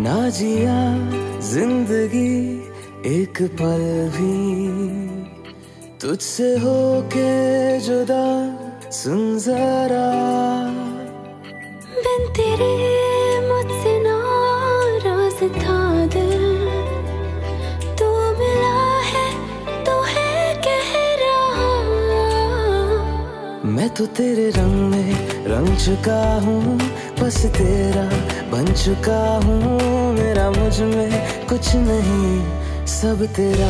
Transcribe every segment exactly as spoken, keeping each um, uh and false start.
ना जिया जिंदगी एक पल भी तुझसे होके जुदा, सुन जरा बिन तेरे मुझसे नाराज था दिल, तू मिला है तो है कह रहा। मैं तो तेरे रंग में रंग चुका हूँ, बस तेरा बन चुका हूँ। मेरा मुझ में कुछ नहीं, सब तेरा।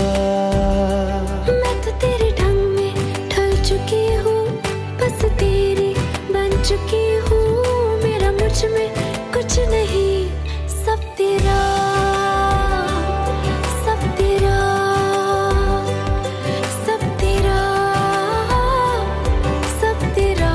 मैं तो तेरे ढंग में ढल चुकी हूँ, बस तेरी बन चुकी हूँ। मेरा मुझ में कुछ नहीं, सब तेरा, सब तेरा, सब तेरा, सब तेरा।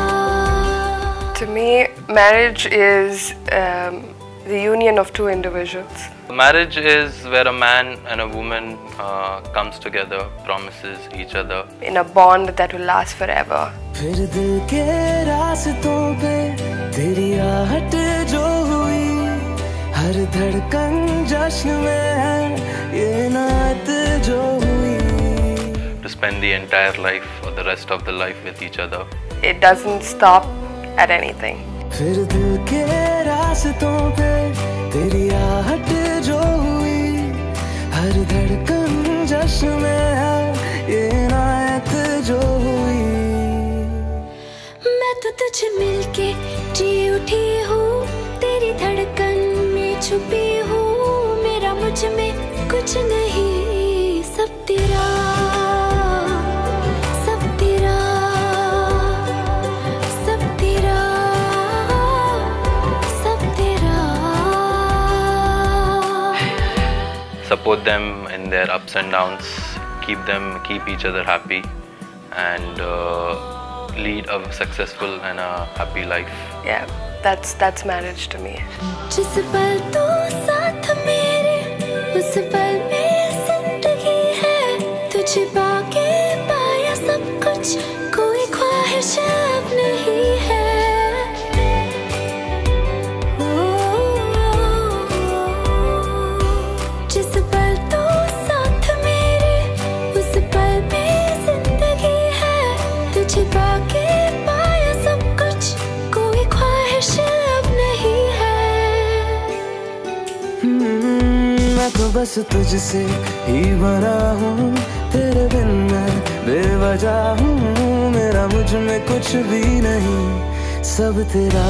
To me, marriage is um, the union of two individuals. Marriage is where a man and a woman uh, comes together, promises each other In a bond that will last forever. फिर दिल के रास्तों पे तेरी आहट जो हुई, हर धड़कन जश्न में है ये नात जो हुई। to spend the entire life or the rest of the life with each other. It doesn't stop at anything. फिर दिल के रास्तों पे तेरी आहट जो हुई, हर धड़कन जश्न में है ये नात जो हुई। मैं तो तुझे मिलके जी उठी हूँ, तेरी धड़कन में छुपी हूँ। मेरा मुझ में कुछ नहीं, सब तेरा, सब तेरा, सब तेरा, सब तेरा। Support them in their ups and downs, keep them, keep each other happy, and uh, lead a successful and a happy life. Yeah, that's that's marriage to me. जिस पल तू साथ मेरे, उस पल में जिंदगी है। तुझे पाके पाया सब कुछ, कोई ख्वाहिश अब नहीं है। जिस पल तू साथ मेरे, उस पल में जिंदगी है। तुझे पाके पाया सब कुछ, कोई ख्वाहिश अब नहीं है। हम्म, मैं तो बस तुझसे ही भरा हूँ, तेरे बिन मैं बेवजह हूँ। मेरा मुझ में कुछ भी नहीं, सब तेरा,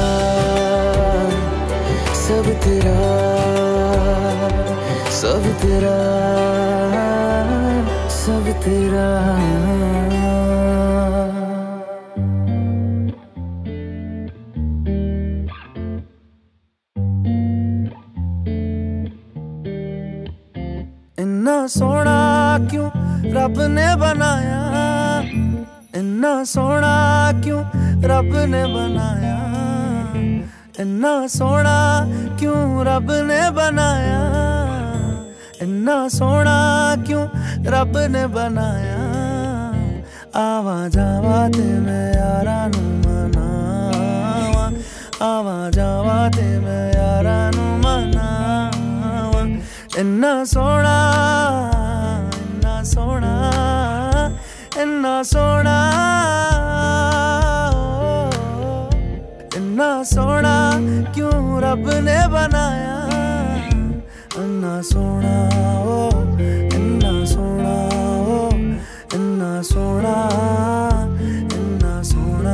सब तेरा, सब तेरा, सब तेरा। इन्ना सोना क्यों रब ने बनाया, इन्ना सोना क्यों रब ने बनाया, इन्ना सोना क्यों रब ने बनाया, इन्ना सोना क्यों रब ने बनाया। आवा जावा ते मैं यारा नू मनावा, आवा जावा ते मैं यारा नू मनावा। इन्ना सोना, इन्ना सोना, इन्ना सोना, इन्ना सोना क्यों रब ने बनाया। इन्ना सोना ओ, इन्ना सोना ओ, इन्ना सोना, इन्ना सोना।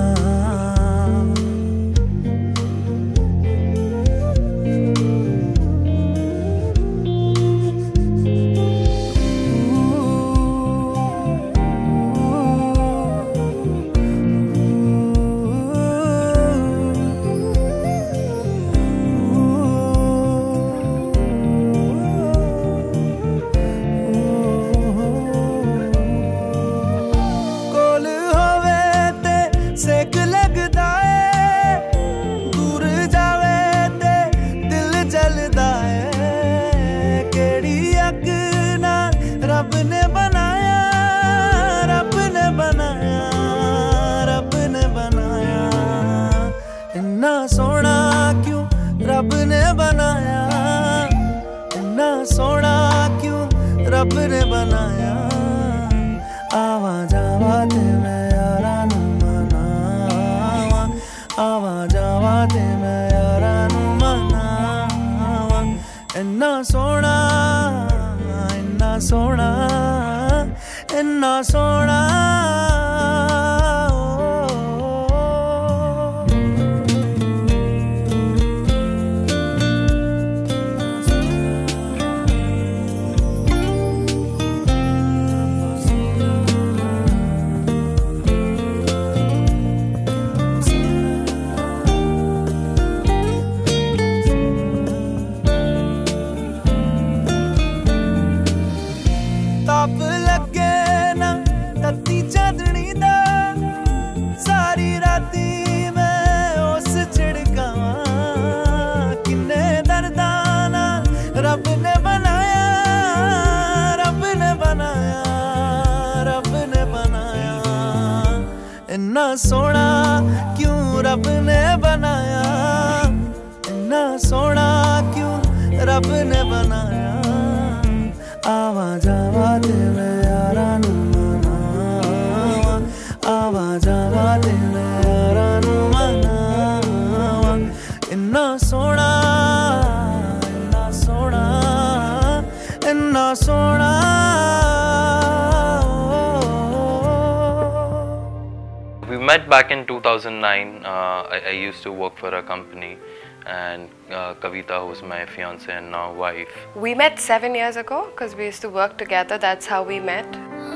रब ने बनाया, रब ने बनाया, रब ने बनाया। इन्ना सोना क्यों रब ने बनाया। इन्ना सोना इन्ना सोना क्यों रब ने बनाया इन्ना सोना क्यों रब ने बनाया आवा जावा तेरे यारा नू मनावा आवा जावा तेरे यारा नू मनावा इन्ना सोना इन्ना सोना इन्ना सोना We met back in two thousand nine. Uh, I, I used to work for a company, and uh, Kavita, who's my fiance and now wife. We met seven years ago because we used to work together. That's how we met.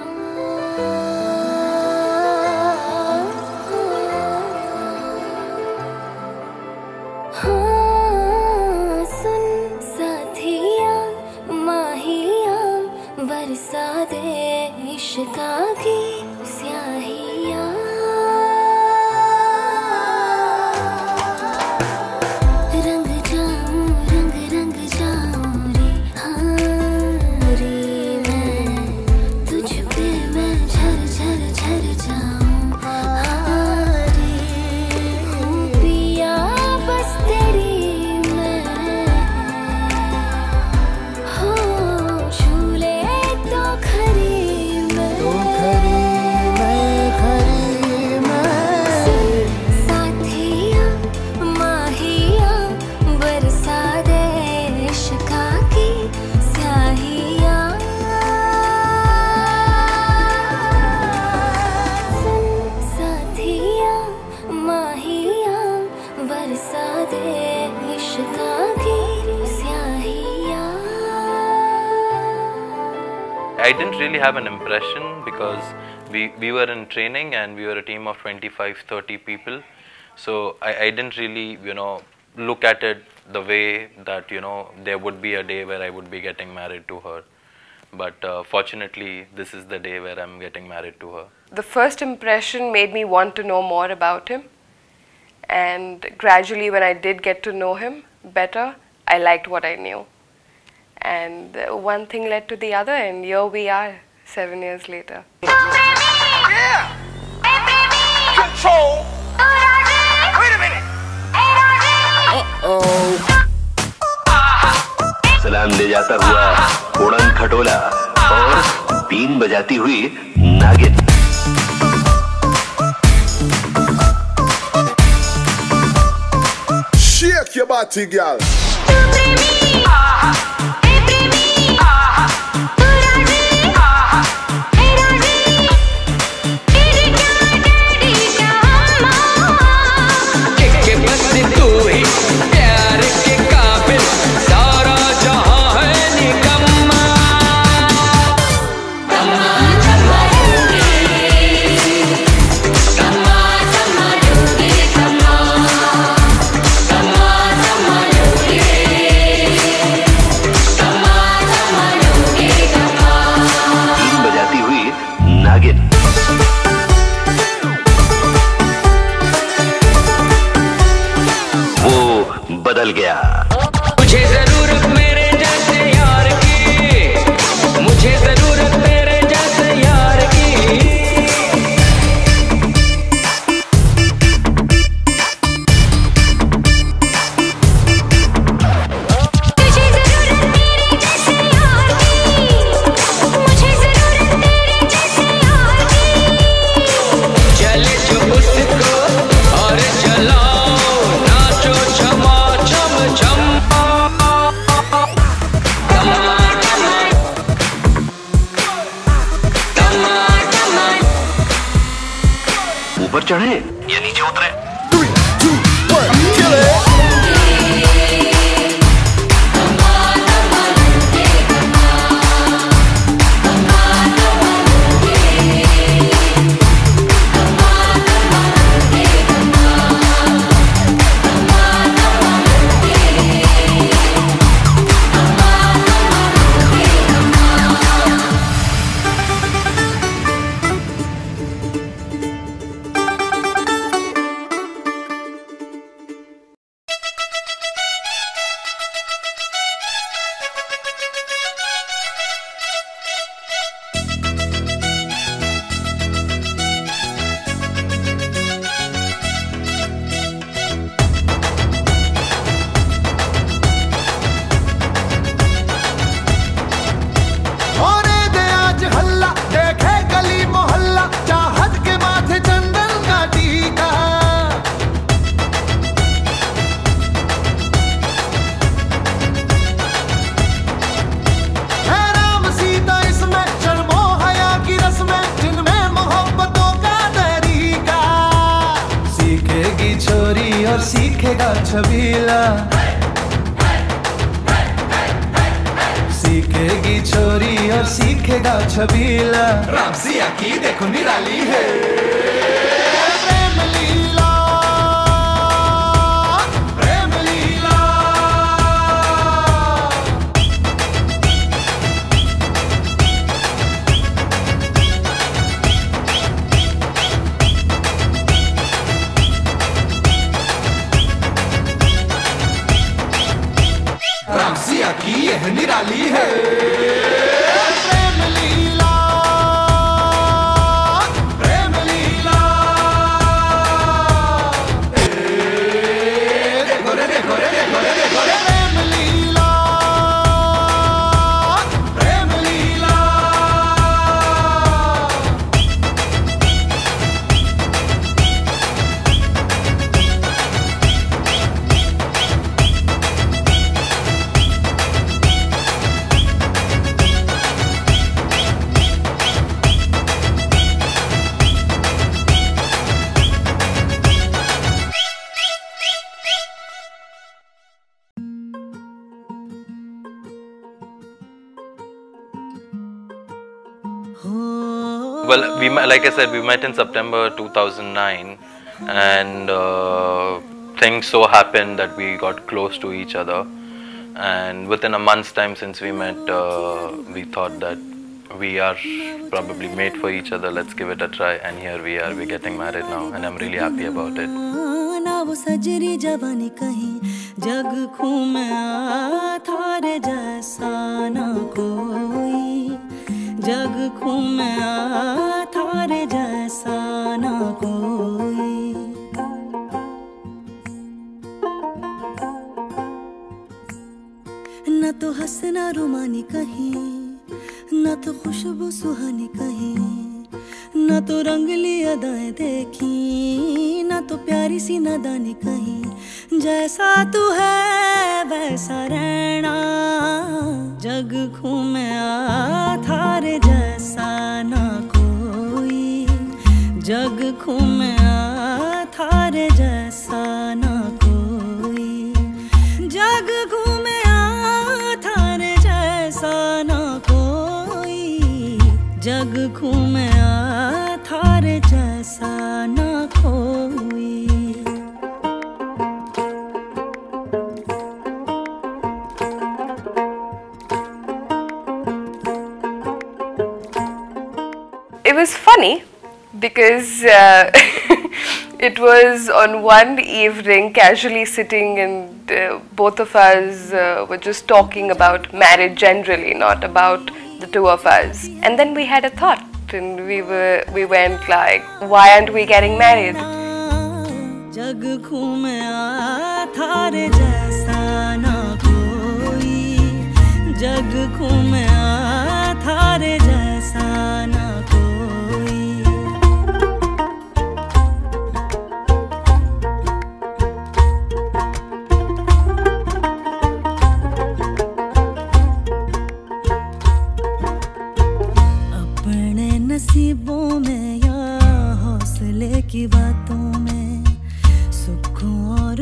I didn't really have an impression because we, we were in training and we were a team of twenty-five, thirty people. So I, I didn't really, you know, look at it the way that, you know, there would be a day where I would be getting married to her. But uh, fortunately, this is the day where I'm getting married to her. The first impression made me want to know more about him. And gradually, when I did get to know him better, I liked what I knew. And one thing led to the other, and here we are, seven years later. Yeah! Control! Wait a minute! Uh-oh! सलाम ले जाता हुआ उड़न खटोला और been बजाती हुई नागिन। Shake your body, girl. बदल गया। मुझे जरूरत मेरे जैसे यार की, मुझे जरूरत मेरे जैसे यार की। मुझे जरूरत मेरे जैसे यार की, मुझे जरूरत मेरे जैसे यार की। चले जो उसको और चलाओ नाचो छमा Come on, come on, come on. चढ़े या नीचे उतरे? Three, two, one, kill it. सीखेगा छबीला, सीखेगी छोरी और सीखेगा छबीला। रामसिया की देखो निराली है प्रेम लीला, प्रेम लीला। रामसिया की यह निराली है प्रेम लीला, प्रेम लीला। देखो रे देखो रे देखो रे देखो रे प्रेम लीला, प्रेम लीला। Well, we like I said, we met in September two thousand nine, and uh, things so happened that we got close to each other. And within a month's time since we met, uh, we thought that we are probably made for each other. Let's give it a try, and here we are. We're getting married now, and I'm really happy about it. ना वो सजरी जवानी कहीं जग खूं में थारे जैसा ना कोई, जग खूं में थारे जैसा ना कोई। न तो हंसना रुमानी कहीं, न तो खुशबू सुहानी कहीं, न तो रंगली अदाएं देखी, न तो प्यारी सी नादानी कहीं। जैसा तू है वैसा रहना, जग खूं में थारे जैसा ना कोई, जग खूं में थारे जैसा ना कोई, जग खूं में थारे जैसा ना कोई, जग खूं में थारे जैसा ना कोई। It was funny because uh, it was on one evening, casually sitting, and uh, both of us uh, were just talking about marriage generally, not about the two of us. And then we had a thought, and we were we went like, why aren't we getting married? जग खूं में थारे जैसा ना कोई, जग खूं में थारे जैसा ना कोई। अपने नसीबों में या हौसले की बात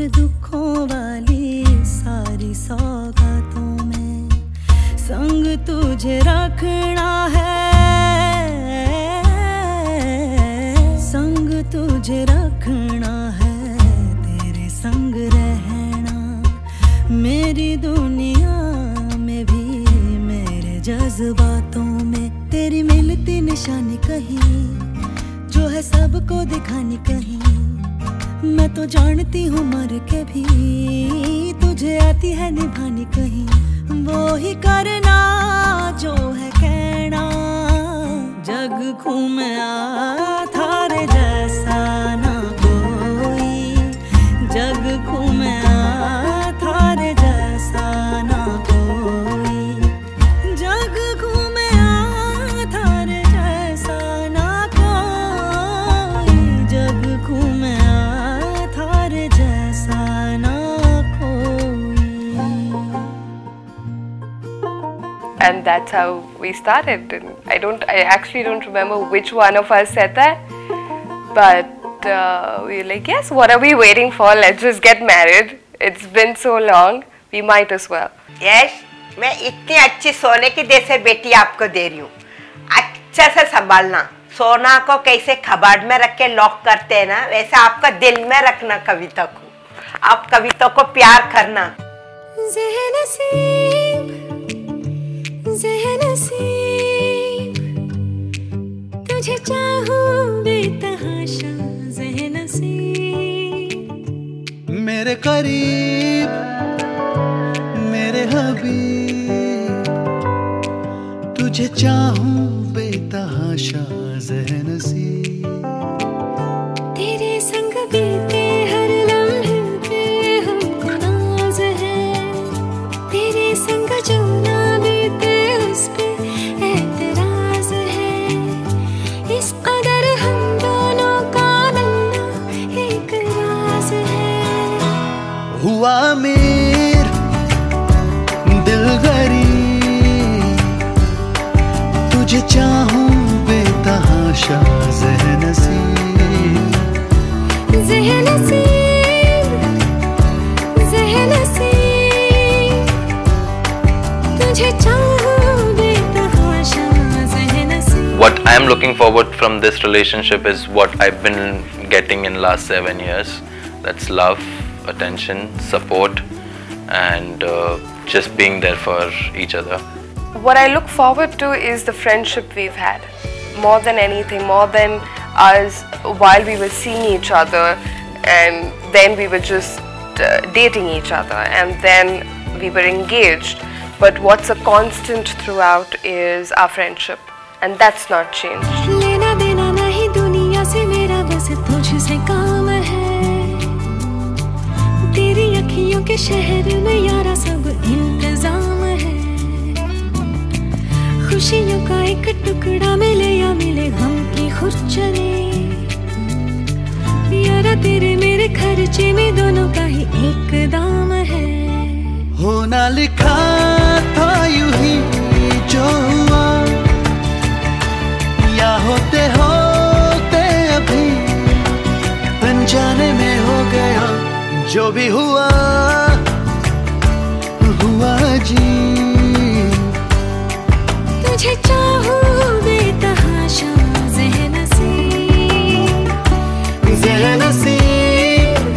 दुखों वाली सारी सौगातों में संग तुझे रखना है, संग तुझे रखना है, तेरे संग रहना मेरी दुनिया में भी मेरे जज्बातों में। तेरी मिलती निशानी कहीं जो है सबको दिखानी कहीं, मैं तो जानती हूँ मर के भी तुझे आती है निभानी कहीं। वो ही करना जो है कहना, जग घूमया थारे जैसा ना कोई, जग घूमया थारे जैसा ना कोई, जग घूमया थारे जैसा ना कोई, जग घूमया थारे जैसा ना कोई। And that's how we started. And I don't, I actually don't remember which one of us said that, but uh, we were like, yes, what are we waiting for? Let's just get married. It's been so long, we might as well. Yes, मैं इतनी अच्छी सोने की जैसे बेटी आपको दे रही हूँ, अच्छा से संभालना। सोना को कैसे कबाड़ में रख के लॉक करते हैं ना, वैसे आपका दिल में रखना कविता को, आप कविता को प्यार करना। तुझे चाहूं बेतहाशा ज़ेहनसीब, मेरे करीब मेरे हबीब, तुझे चाहूं बेतहाशा ज़ेहनसीब, तेरे संग बीते हर लम्हे पे हमको नाज है, तेरे संग जो ना बीते उस पे एतराज है, इस कदर हम दोनों का मिलना एक राज है। हुआ अमीर दिल गरीब, तुझे चाहूं बेतहाशा ज़ेहनसीब, ज़ेहनसीब, ज़ेहनसीब, तुझे चाहूं बेतहाशा ज़ेहनसीब। What I am looking forward from this relationship is what I've been getting in last seven years. That's love, attention, support, and uh, just being there for each other. What I look forward to is the friendship we've had. More than anything, more than us while we were seeing each other and then we were just uh, dating each other and then we were engaged. But what's a constant throughout is our friendship, and that's not changed. लेना देना नहीं दुनिया से मेरा, बस तुझसे काम है, तेरी अखियों के शहर में यारा सब इंतजाम है, खुशियों का एक टुकड़ा मिले या मिले गम की खुरचने, यारा तेरे मेरे खर्चे में दोनों का ही एक दाम है। होना लिखा था यूं ही जो हुआ, या होते होते अभी अनजाने में हो गया, जो भी हुआ हुआ जी। तुझे चाहूं बेतहाशा ज़ेहनसीब, ज़ेहनसीब,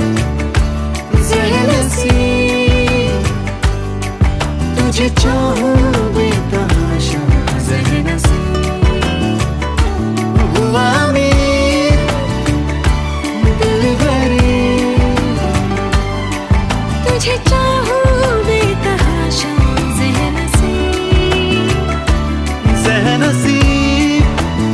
ज़ेहनसीब, तुझे चाहूं बेतहाशा ज़ेहनसीब, हुआ अमीर दिल गरीब, तुझे चाहूं बेतहाशा ज़ेहनसीब, ज़ेहनसीब,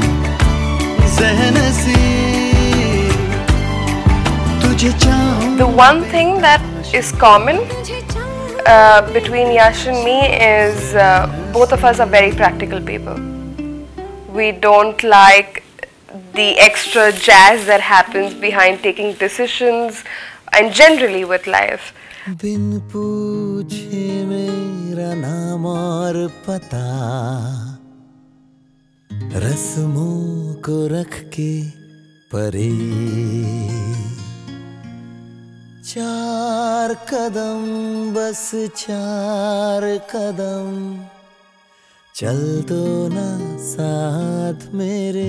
ज़ेहनसीब, तुझे चाहूं। The one thing that is common uh, between Yash and me is uh, both of us are very practical people. We don't like the extra jazz that happens behind taking decisions and generally with life. बिन पूछे मेरा नाम और पता, रस्मों को रख के परे, चार कदम बस चार कदम चल दो ना साथ मेरे।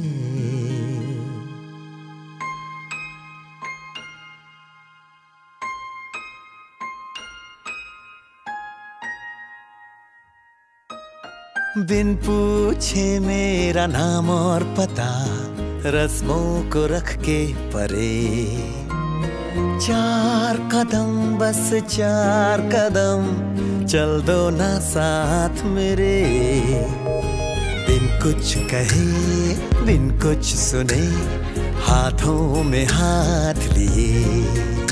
बिन पूछे मेरा नाम और पता रस्मों को रख के परे। चार कदम बस चार कदम चल दो ना साथ मेरे। बिन कुछ कहे बिन कुछ सुने हाथों में हाथ लिए।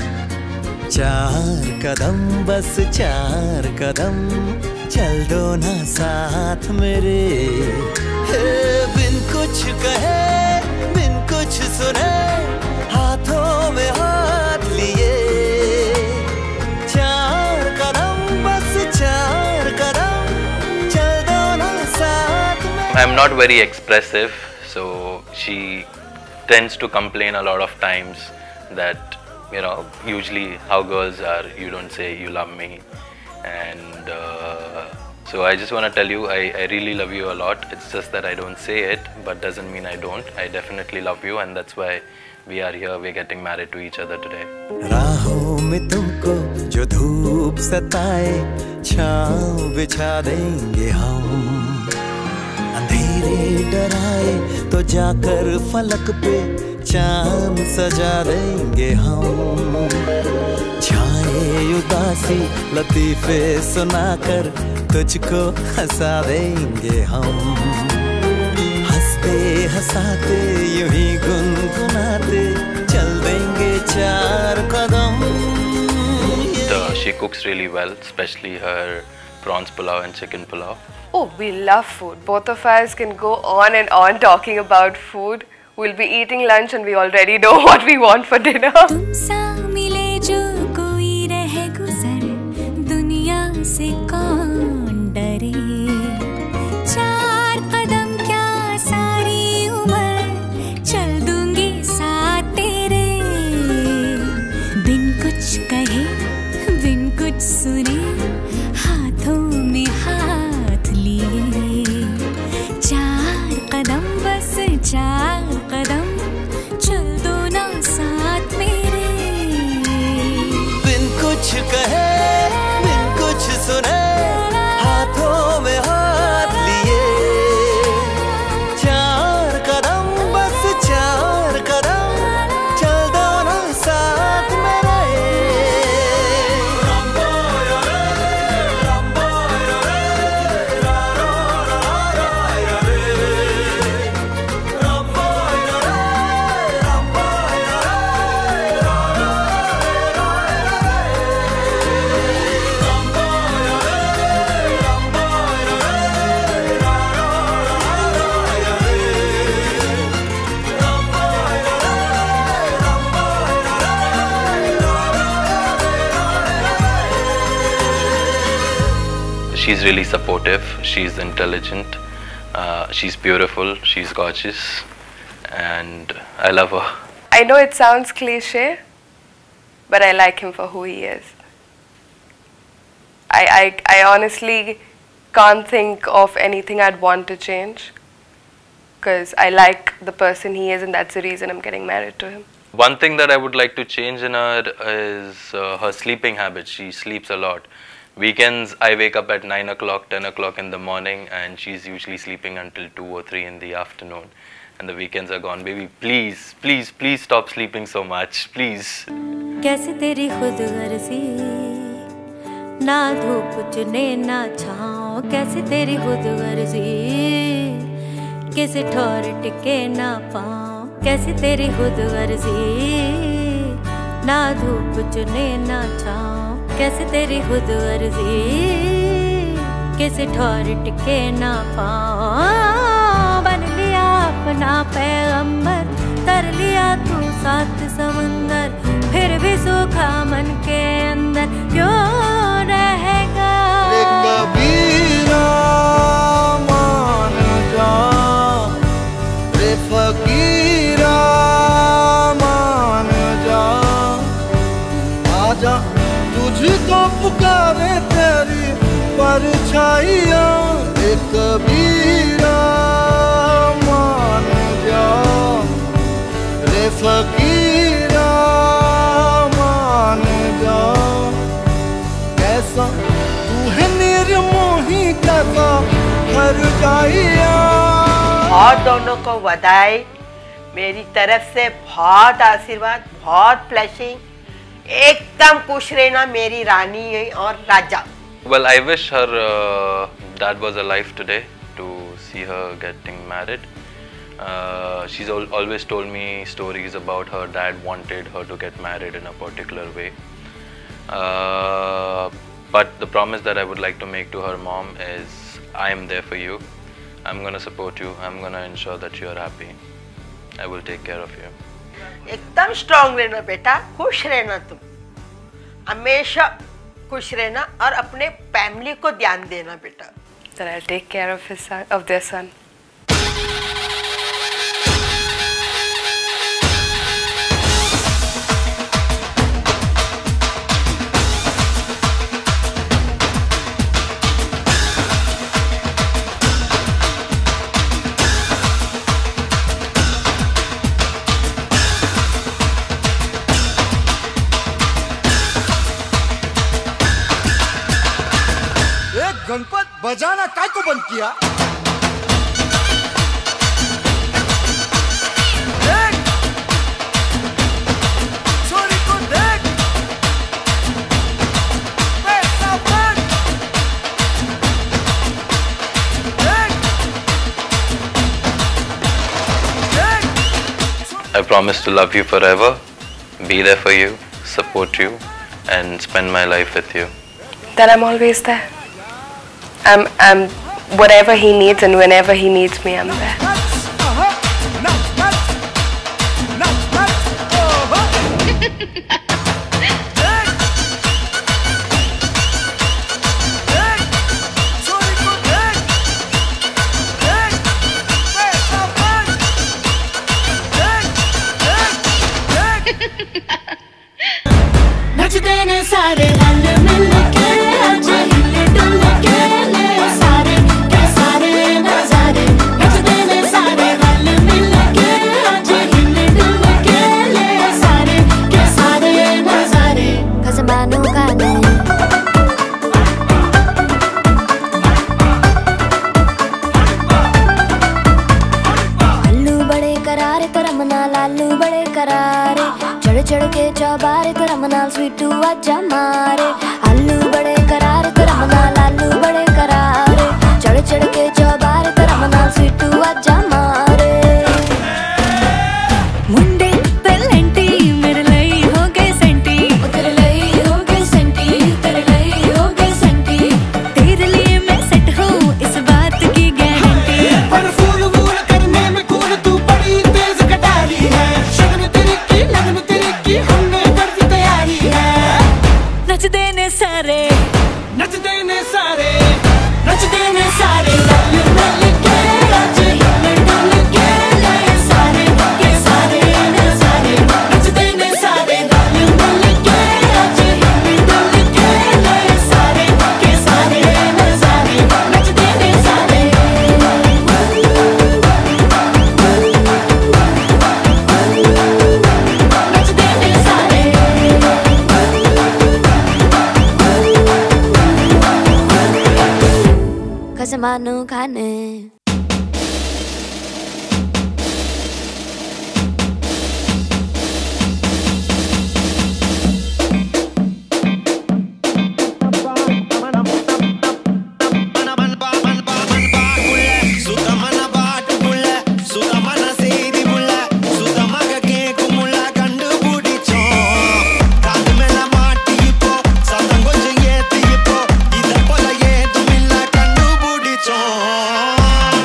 चार कदम बस चार कदम चल दो ना साथ मेरे। हे बिन कुछ कहे बिन कुछ सुने हाथों में हाथ लिए। चार कदम बस चार कदम चल दो ना साथ मेरे। I'm not very expressive, so she tends to complain a lot of times that, you know, usually how girls are, you don't say you love me. And uh, so I just want to tell you, I, I really love you a lot. It's just that I don't say it, but doesn't mean I don't. I definitely love you, and that's why we are here. We're getting married to each other today. राहों में तुमको जो धूप सताए छाँव बिछा देंगे हम। अंधेरे डराए तो जाकर फलक पे चांद सजा देंगे हम। छाए उदासी लतीफे सुनाकर तुझको हंसा देंगे हम। हंसते हंसाते यूं ही गुनगुनाते चल देंगे चार कदम। Uh, she cooks really well, especially her prawns pulao and chicken pulao. Oh, we love food. Both of us can go on and on talking about food. We'll be eating lunch and we already know what we want for dinner. तुमसा मिले जो कोई रह गुजर दुनिया से कौन डरे। चार कदम क्या सारी उम्र चल दूंगी साथ तेरे। बिन कुछ कहे बिन कुछ सुने हाथों में हाथ लिए। चार कदम बस चार कदम चल दो ना साथ मेरे। बिन कुछ कहे बिन कुछ सुने हाथों में हाथ लिए। चार कदम बस चार कदम चल दो ना साथ मेरे। She's really supportive, she's intelligent, uh, she's beautiful, she's gorgeous, and I love her. I know it sounds cliche, but I like him for who he is. I, I, I honestly can't think of anything I'd want to change, because I like the person he is and that's the reason I'm getting married to him. One thing that I would like to change in her is uh, her sleeping habits. She sleeps a lot. Weekends, I wake up at nine o'clock, ten o'clock in the morning, and she's usually sleeping until two or three in the afternoon. And the weekends are gone. Baby, please, please, please stop sleeping so much, please. कैसे तेरी खुदगर्जी ना धूप चुने ना छाँव। कैसे तेरी खुदगर्जी किसी ठोर टिके ना पाँव। कैसे तेरी खुदगर्जी ना धूप चुने ना छाँव। कैसे तेरी खुदगर्जी किसी ठोर टिके ना पाँव। बन लिया अपना पैगंबर तर लिया तू सात समंदर। फिर भी सूखा मन के अंदर क्यों रहेगा। कबीरा मान जा रे फकीरा मान जा आजा तुझको पुकारे तेरी परछाइयाँ एक कबीरा मान जा रे फकीरा मान जा कैसा तू है निर्मोही कैसा हर गाइया। और दोनों को बधाई मेरी तरफ से, बहुत आशीर्वाद, बहुत ब्लेसिंग, एकदम खुश रहना मेरी रानी और राजा। Well, I wish her uh, dad was alive today to see her getting married. Uh, she's al always told me stories about her dad wanted her to get married in a particular way. Uh, but the promise that I would like to make to her mom is I am there for you. I'm gonna support you. I'm gonna ensure that you are happy. I will take care of you. एकदम strong रहना बेटा, खुश रहना, तुम हमेशा खुश रहना और अपने फैमिली को ध्यान देना बेटा। That I'll take care of his son, of their son. Ganpat बजाना काय को बंद किया? देख छोरी को देख, पैसा बन देख देख। I promise to love you forever, be there for you, support you, and spend my life with you. That I'm always there. I'm, I'm, whatever he needs and whenever he needs me, I'm there. नचते ने सारे रल मिल के आज हिले डुल के ले सारे के सारे नजारे। नचते ने सारे रल मिल के आज हिले डुल के ले सारे के सारे नजारे। खसमानों का नहीं अल्लू बड़े करारे करमना लालू बड़े करारे चढ़ चढ़ के चौबारे करमनाल स्वीटू आजा मारे। अल्लू बड़े करारे करमना लालू बड़े करारे चढ़ चढ़ के चौबारे करमनाल स्वीटू आजा मारे। मुंडे पेलेंटी मेरे लई हो गए सेंटी, तेरे लई हो गए सेंटी, तेरे लई हो गए सेंटी। तेरे लिए मैं सेट हूँ इस बात की गारंटी। पर फूल वूल करने में कूल तू बड़ी तेज कटारी है, शगन तेरी की लगन तेरी की हमने कर दी तैयारी है। नच देने सारे नच देने सारे नच देने सारे रल मिल के आज हिले डुल के ले सारे के सारे नजारे। नच देने सारे रल मिल के आज हिले डुल के ले सारे के सारे नजारे। नच देने सारे नच देने सारे खसमानों खाने। Song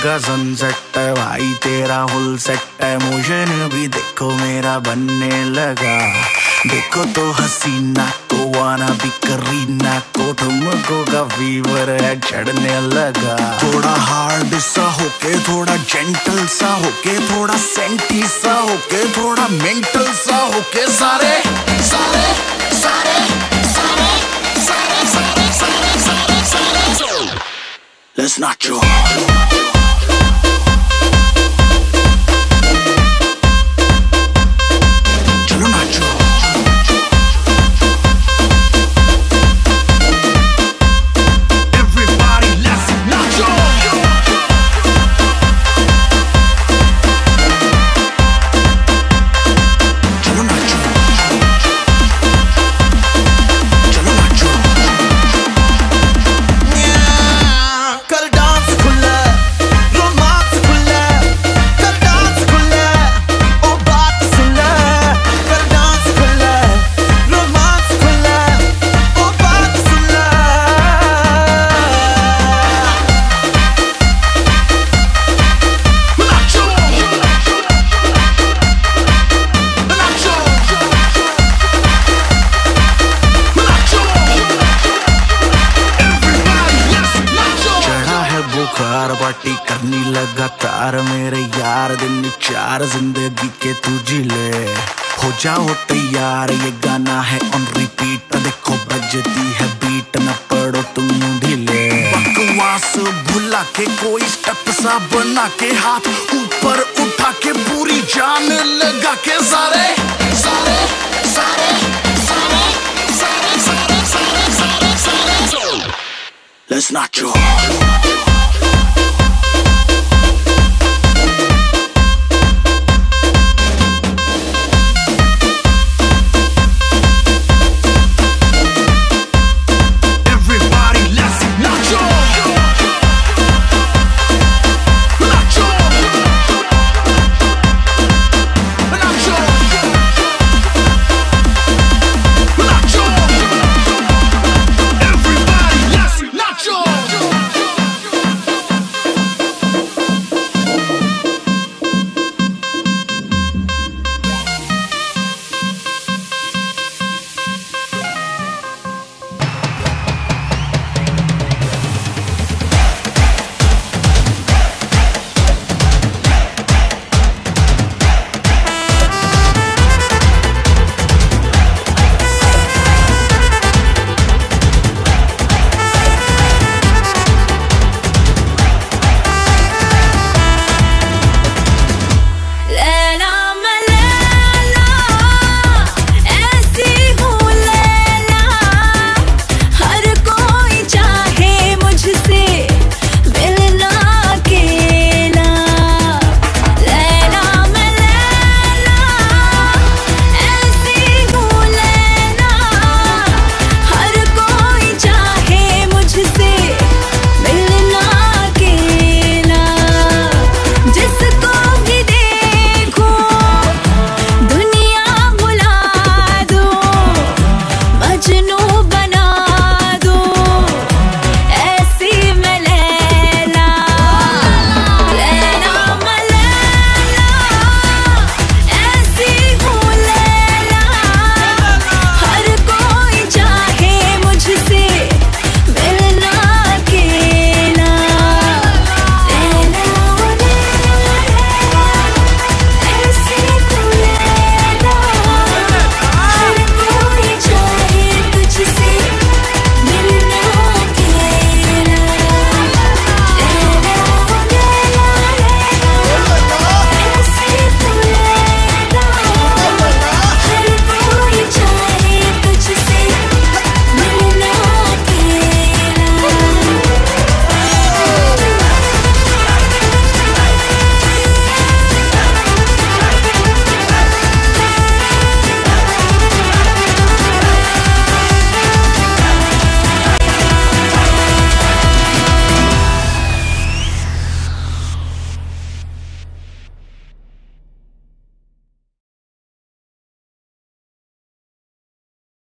का सनसेट है भाई तेरा फुल सेट है, मोशन भी देखो मेरा बनने लगा। देखो तो हसीना को वाना भी करीना को, तुमको का फीवर है चढ़ने लगा। थोड़ा हार्ड सा होके थोड़ा जेंटल सा होके, थोड़ा सेंटी सा होके थोड़ा मेंटल सा होके, सारे सारे सारे सारे सारे सारे सारे सारे सारे Let's not joke. पार्टी करनी लगातार मेरे यार, दिन चार जिंदगी के तू जी ले। हो जाओ तैयार ये गाना है ऑन रिपीट, देखो बजती है बीट न पड़ो तुम ढीले। बकवास भुला के कोई स्टेप सा बना के, हाथ ऊपर उठा के पूरी जान लगा के, सारे सारे सारे सारे सारे सारे सारे सारे सारे Let's not joke.